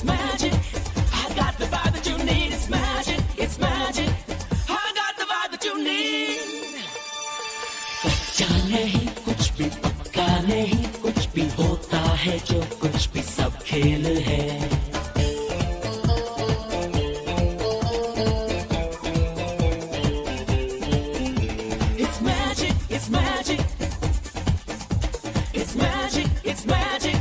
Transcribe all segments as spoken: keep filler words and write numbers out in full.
magic. I got the vibe that you need. It's magic, it's magic. I got the vibe that you need. कच्चा नहीं कुछ भी पक्का नहीं कुछ भी होता है जो कुछ भी सब खेल है. It's magic, it's magic. It's magic, it's magic.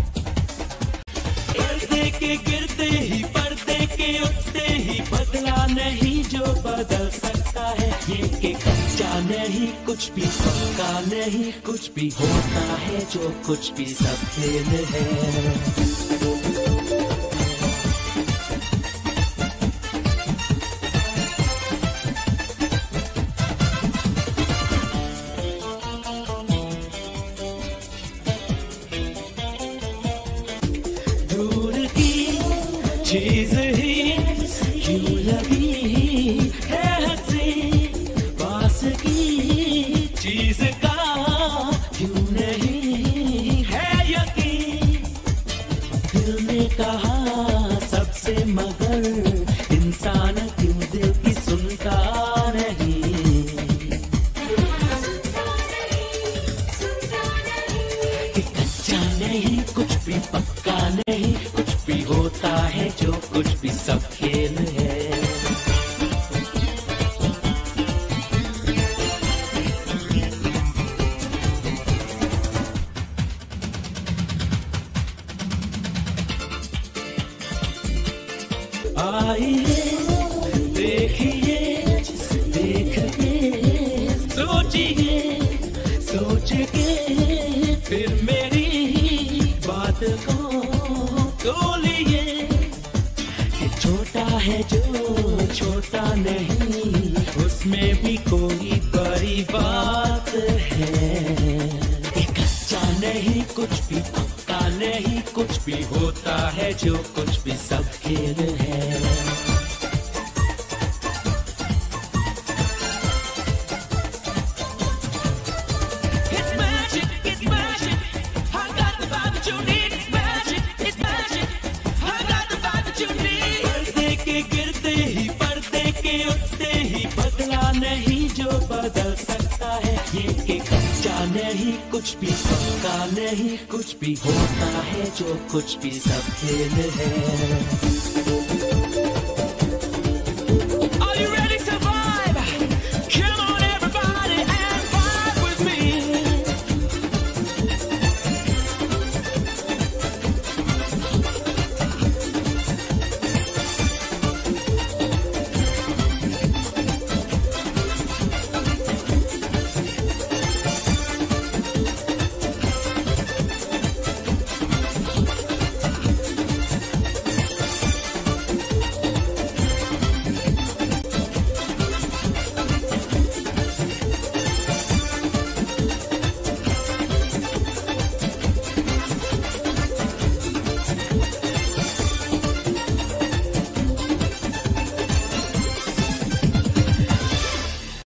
पर्दे के गिरते ही पर्दे के उठते ही बदला नहीं जो बदल सकता है. ये कि कच्चा नहीं कुछ भी पक्का नहीं कुछ भी होता है जो कुछ भी सब खेल है. चीज ही क्यों लगी है हंसी पास की चीज का क्यों नहीं है यकीन. दिल ने कहा सबसे मगर इंसान क्यों दिल की सुनता नहीं. कि कच्चा नहीं कुछ भी पक्का नहीं कुछ भी होता है जो कुछ भी सब खेल है. आइए देखिए देख के सोचिए सोच के फिर मेरी बात को तोलिए. छोटा है जो छोटा नहीं उसमें भी कोई बड़ी बात है. कच्चा नहीं कुछ भी पक्का नहीं कुछ भी होता है जो कुछ भी सब खेल है. बदल सकता है ये कि कच्चा नहीं कुछ भी पक्का नहीं कुछ भी होता है जो कुछ भी सब खेल है.